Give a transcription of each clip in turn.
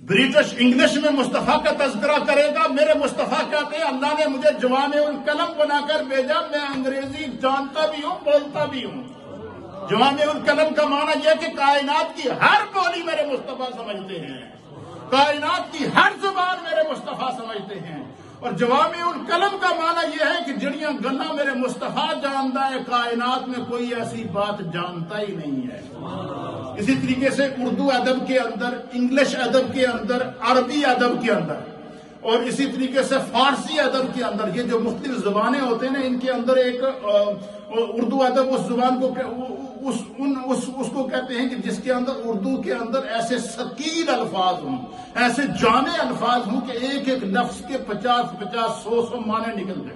British English میں مصطفیٰ کا تذکرہ کرے گا. میرے مصطفیٰ کہتے ہیں اللہ نے مجھے جوامع الکلم بنا کر بھیجا. میں انگریزی جانتا بھی ہوں، بولتا بھی ہوں. جوامع الکلم کا معنی یہ کہ کائنات کی ہر بولی میرے مصطفیٰ سمجھتے ہیں، کائنات کی ہر زبان میرے مصطفیٰ سمجھتے ہیں. اور جوامع الکلم کا معنی یہ ہے کہ جڑیاں گلاں میرے مصطفیٰ جانتا ہے، کائنات میں کوئی ایسی بات جانتا ہی نہیں ہے. اسی طریقے سے اردو ادب کے اندر، انگلش ادب کے اندر، عربی ادب کے اندر، اور اسی طریقے سے فارسی ادب کے اندر، یہ جو مختلف زبانیں ہوتے ہیں نا، ان کے اندر ایک اردو ادب اس زبان کو اس کو کہتے ہیں کہ جس کے اندر اردو کے اندر ایسے ثقیل الفاظ ہوں، ایسے جامع الفاظ ہوں کہ ایک ایک لفظ کے 50 100 معنی نکل گئے.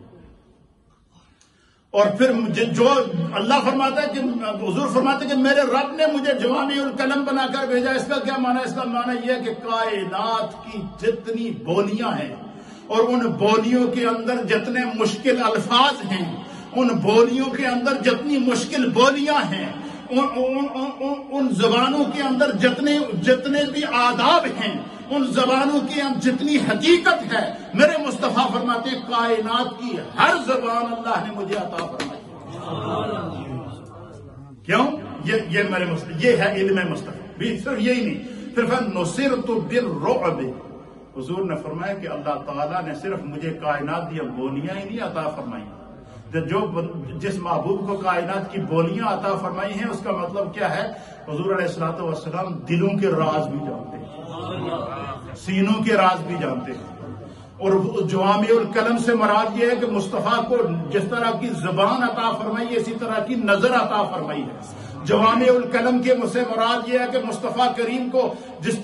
اور پھر جو اللہ فرماتا ہے کہ حضور فرماتے ہیں کہ میرے رب نے مجھے جوامع الکلم بنا کر بھیجا. اس کا کیا معنی ہے؟ اس کا معنی یہ ہے کہ کائنات کی جتنی بولیاں ہیں اور ان بولیوں کے اندر جتنے مشکل الفاظ ہیں، ان بولیوں کے اندر جتنی مشکل بولیاں ہیں، ان زبانوں کے اندر جتنے بھی آداب ہیں، ان زبانوں کی جتنی حقیقت ہے، میرے مصطفیٰ فرماتے ہیں کائنات کی ہر زبان اللہ نے مجھے عطا فرمائی. کیوں؟ یہ میرے مصطفیٰ، یہ ہے علم مصطفیٰ. بھی صرف یہی نہیں، پھر نصرت بالرعب. حضور نے فرمایا کہ اللہ تعالیٰ نے صرف مجھے کائنات کی بولیاں ہی نہیں عطا فرمائی. جس محبوب کو کائنات کی بولیاں عطا فرمائی ہیں، اس کا مطلب کیا ہے؟ حضور علیہ الصلوۃ والسلام دلوں کے راز بھی جانتے ہیں، سینوں کے راز بھی جانتے ہیں. اور جوامع الکلم سے مراد یہ ہے کہ مصطفیٰ کو جس طرح کی زبان عطا فرمائی ہے، اسی طرح کی نظر عطا فرمائی ہے. جوامع الکلم کے سے مراد یہ ہے کہ مصطفیٰ کریم کو جس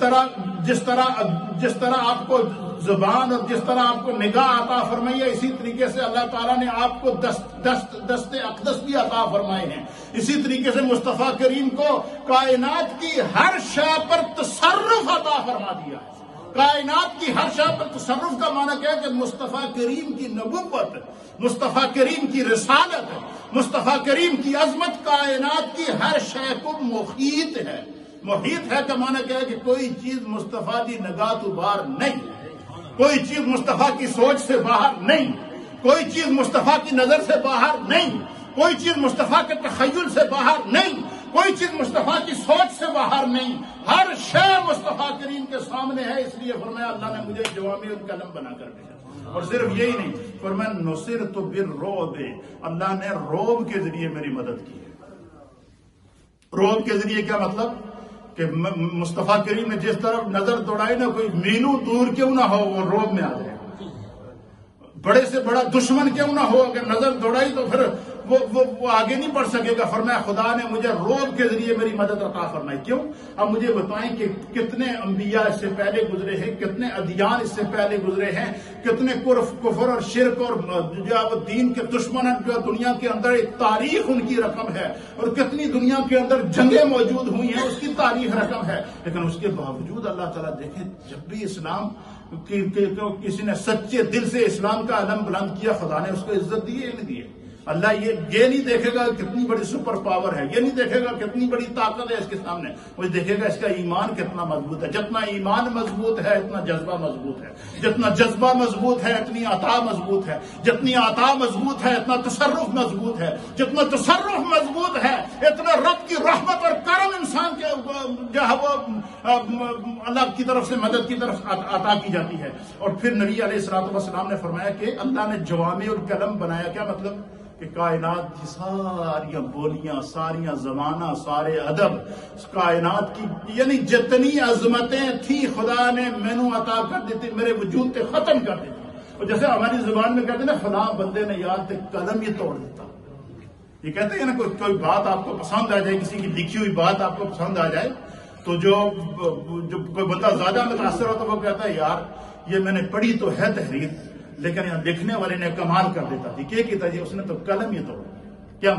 طرح آپ کو زبان اور جس طرح آپ کو نگاہ عطا فرمائی ہے، اسی طریقے سے اللہ تعالیٰ نے آپ کو دست اقدس بھی عطا فرمائے ہیں. اسی طریقے سے مصطفیٰ کریم کو کائنات کی ہر شے پر تصرف عطا فرما دیا ہے. کائنات کی ہر شے پر تصرف کا معنی کیا ہے؟ کہ مصطفیٰ کریم کی نبوت، مصطفیٰ کریم کی رسالت، مصطفیٰ کریم کی عظمت کائنات کی ہر شے کو محیط ہے. محیط ہے کا معنی کیا ہے؟ کہ کوئی چیز مصطفیٰ کی نگاہ تو باہر نہیں، کوئی چیز مصطفیٰ کی سوچ سے باہر نہیں، کوئی چیز مصطفیٰ کی نظر سے باہر نہیں، کوئی چیز مصطفیٰ کے تخیل سے باہر نہیں، کوئی چیز مصطفیٰ کی سوچ سے باہر نہیں. ہر شے مصطفیٰ کریم کے سامنے ہے. اس لیے فرمایا اللہ نے مجھے جوامع الکلم بنا کر بھیجا. اور صرف یہی نہیں، فرمایا نصرت بالرعب، اللہ نے رعب کے ذریعے میری مدد کی ہے. رعب کے ذریعے کیا مطلب؟ کہ مصطفیٰ کریم نے جس طرف نظر دوڑائی نا، کوئی میلوں دور کیوں نہ ہو وہ رعب میں آ جائے. بڑے سے بڑا دشمن کیوں نہ ہو، اگر نظر دوڑائی تو پھر وہ آگے نہیں بڑھ سکے گا. فرمایا خدا نے مجھے رعب کے ذریعے میری مدد عطا فرمائی. کیوں؟ اب مجھے بتائیں کہ کتنے انبیاء اس سے پہلے گزرے ہیں، کتنے ادیان اس سے پہلے گزرے ہیں، کتنے کفر اور شرک اور جو دین کے دشمن جو دنیا کے اندر ایک تاریخ ان کی رقم ہے، اور کتنی دنیا کے اندر جنگیں موجود ہوئی ہیں، اس کی تاریخ رقم ہے. لیکن اس کے باوجود اللہ تعالیٰ دیکھیں، جب بھی اسلام کسی نے سچے دل سے اسلام کا علم بلند کیا، خدا نے اس کو عزت دی ہے نہیں دی. اللہ یہ نہیں دیکھے گا کتنی بڑی سپر پاور ہے، یہ نہیں دیکھے گا کتنی بڑی طاقت ہے اس کے سامنے، وہ دیکھے گا اس کا ایمان کتنا مضبوط ہے. جتنا ایمان مضبوط ہے اتنا جذبہ مضبوط ہے، جتنا جذبہ مضبوط ہے اتنی عطا مضبوط ہے، جتنی عطا مضبوط ہے اتنا تصرف مضبوط ہے، جتنا تصرف مضبوط ہے اتنا رب کی رحمت اور کرم انسان کے جو ہے وہ اللہ کی طرف سے مدد کی طرف عطا کی جاتی ہے. اور پھر نبی علیہ الصلوۃ والسلام نے فرمایا کہ اللہ نے جوامع الکلم بنایا. کیا مطلب؟ کہ کائنات کی ساری بولیاں، ساری زبانہ، سارے ادب، کائنات کی یعنی جتنی عظمتیں تھی خدا نے مینو عطا کر دیتی، میرے وجود سے ختم کر دیتی. اور جیسے ہماری زبان میں کہتے ہیں نا، فلاں بندے نے یاد تے قلم ہی توڑ دیتا. یہ کہتے ہیں نا کوئی بات آپ کو پسند آ جائے، کسی کی لکھی ہوئی بات آپ کو پسند آ جائے، تو جو کوئی بندہ زیادہ متاثر ہوتا ہے وہ کہتا ہے یار یہ میں نے پڑھی تو ہے تحریر، لیکن یہاں لکھنے والے نے کمال کر دیتا تھی. کیا کہتا جی اس نے تو قلم ہی توڑ. کیا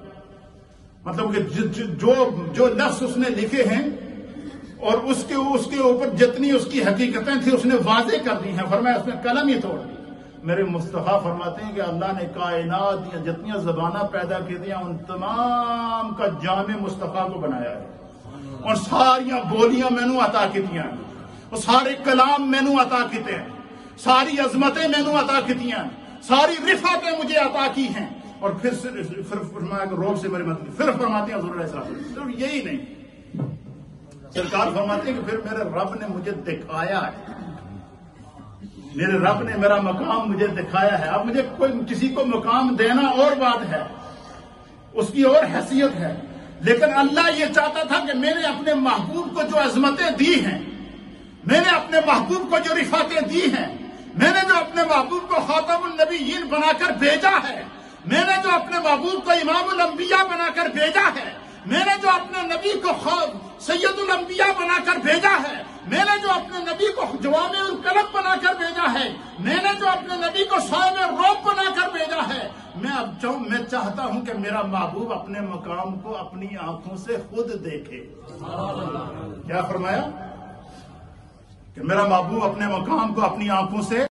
مطلب کہ جو لفظ اس نے لکھے ہیں اور اس کے اوپر جتنی اس کی حقیقتیں تھیں اس نے واضح کر دی ہیں، فرمایا اس نے قلم ہی توڑ دی. میرے مصطفیٰ فرماتے ہیں کہ اللہ نے کائنات یا جتنی زبانیں پیدا کی تھیں ان تمام کا جامع مصطفیٰ کو بنایا ہے، اور ساریاں بولیاں میں نے عطا کی دیا. وہ سارے کلام مینو عطا کیتے ہیں، ساری عظمتیں مینو عطا کیتیاں، ساری رفعتیں مجھے عطا کی ہیں. اور پھر فرمایا کہ روب سے میری مدد کی. پھر فرماتے ہیں حضور علیہ السلام صرف یہی نہیں، سرکار فرماتے ہیں کہ پھر میرے رب نے مجھے دکھایا ہے، میرے رب نے میرا مقام مجھے دکھایا ہے. اب مجھے کوئی کسی کو مقام دینا اور بات ہے، اس کی اور حیثیت ہے، لیکن اللہ یہ چاہتا تھا کہ میں نے اپنے محبوب کو جو عظمتیں دی ہیں، میں نے اپنے محبوب کو جو رفعتیں دی ہیں، میں نے جو اپنے محبوب کو خاتم النبیین بنا کر بھیجا ہے، میں نے جو اپنے محبوب کو امام الانبیاء بنا کر بھیجا ہے، میں نے جو اپنے نبی کو سید الانبیاء بنا کر بھیجا ہے، میں نے جو اپنے نبی کو جوامع الکلم بنا کر بھیجا ہے، میں نے جو اپنے نبی کو صاحب روب بنا کر بھیجا ہے، میں چاہتا ہوں کہ میرا محبوب اپنے مقام کو اپنی آنکھوں سے خود دیکھے. کیا فرمایا؟ کہ میرا محبوب اپنے مقام کو اپنی آنکھوں سے